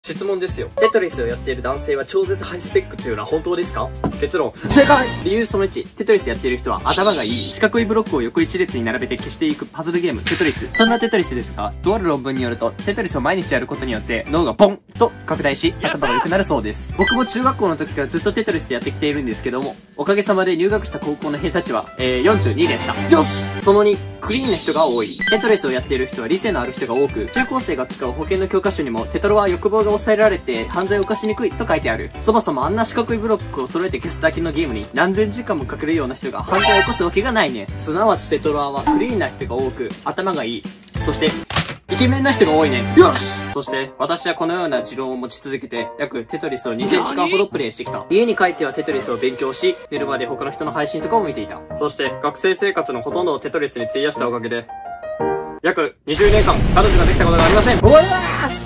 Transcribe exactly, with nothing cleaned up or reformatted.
質問ですよ。テトリスをやっている男性は超絶ハイスペックというのは本当ですか？結論、正解！理由そのいち、テトリスやっている人は頭がいい。四角いブロックを横一列に並べて消していくパズルゲーム、テトリス。そんなテトリスですが、とある論文によると、テトリスを毎日やることによって脳がポンと拡大し、頭が良くなるそうです。僕も中学校の時からずっとテトリスやってきているんですけども、おかげさまで入学した高校の偏差値は、えー、よんじゅうにでした。よし！そのに、クリーンな人が多い。テトリスをやっている人は理性のある人が多く、中高生が使う保険の教科書にも、テトロは欲望が抑えられて、犯罪を犯しにくいと書いてある。そもそもあんな四角いブロックを揃えて消すだけのゲームに何千時間もかけるような人が犯罪を起こすわけがないね。すなわちテトロワはクリーンな人が多く、頭がいい。そして、イケメンな人が多いね。よし！そして、私はこのような持論を持ち続けて、約テトリスをにせんじかんほどプレイしてきた。家に帰ってはテトリスを勉強し、寝るまで他の人の配信とかを見ていた。そして、学生生活のほとんどをテトリスに費やしたおかげで、約にじゅうねんかん彼女ができたことがありません。おい！